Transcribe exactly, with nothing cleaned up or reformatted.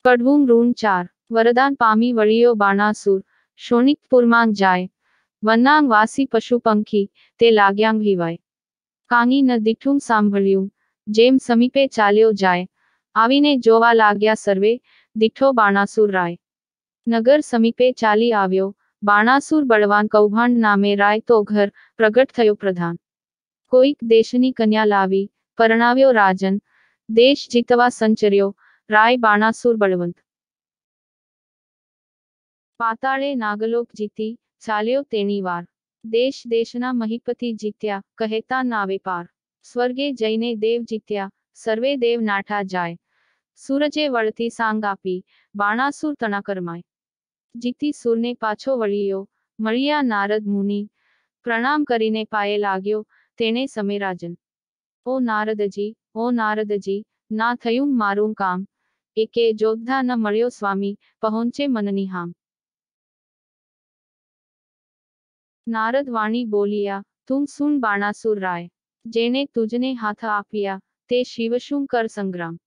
કડવું ઋણ ચાર વરદાન પામી વળિયો બાણાસુર શોણિકપુરમાં જાય વનાંગ વાસી પશુ પંખી તે લાગ્યાંગ વિવાય કાંગી ન દીઠું સાંભળ્યું જેમ સમીપે ચાલ્યો જાય આવીને જોવા લાગ્યા સર્વે દીઠો બાણાસુર રાય નગર સમીપે ચાલી આવ્યો બાણાસુર બળવાન કૌભાંડ નામે રાય તો ઘર પ્રગટ થયો પ્રધાન કોઈક દેશની કન્યા લાવી પરણાવ્યો રાજન દેશ જીતવા સંચર્યો રાય બાણાસુર બળવંત પાતાળે નાગલોક જીતી ચાલ્યો તેણી વાર દેશ દેશના મહિપતિ જીત્યા કહેતા નાવે પાર સ્વર્ગે જઈને દેવ જીત્યા સર્વે દેવ નાઠા જાય સૂરજે વળતી સાંગ આપી બાણાસુર તણા કરમાય જીતી સુરને પાછો વળિયો મળ્યા નારદ મુનિ પ્રણામ કરીને પાયે લાગ્યો તેણે સમે રાજન ઓ નારદજી ઓ નારદજી ના થયું મારું કામ એકે જોધા ન મળ્યો સ્વામી પહોંચે મનની હામ નારદ વાણી બોલિયા તું સુન બાણાસુર રાય જેને તુજને હાથ આપ્યા તે શિવ શું કર સંગ્રામ